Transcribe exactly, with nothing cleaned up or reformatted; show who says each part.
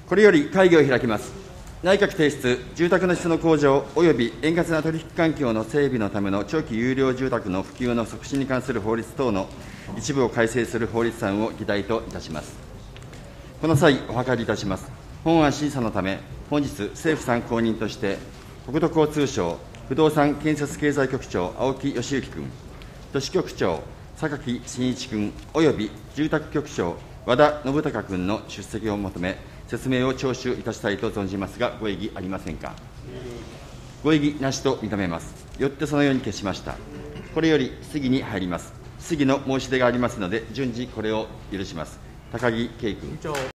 Speaker 1: これより会議を開きます。内閣提出、住宅の質の向上及び円滑な取引環境の整備のための長期有料住宅の普及の促進に関する法律等の一部を改正する法律案を議題といたします。この際、お諮りいたします。本案審査のため、本日、政府参考人として、国土交通省不動産建設経済局長、青木義之君、都市局長、榊真一君、および住宅局長、和田信孝君の出席を求め、説明を聴取いたしたいと存じますが、ご異議ありませんか。ご異議なしと認めます。よってそのように決しました。これより質疑に入ります。質疑の申し出がありますので、順次これを許します。高木圭君。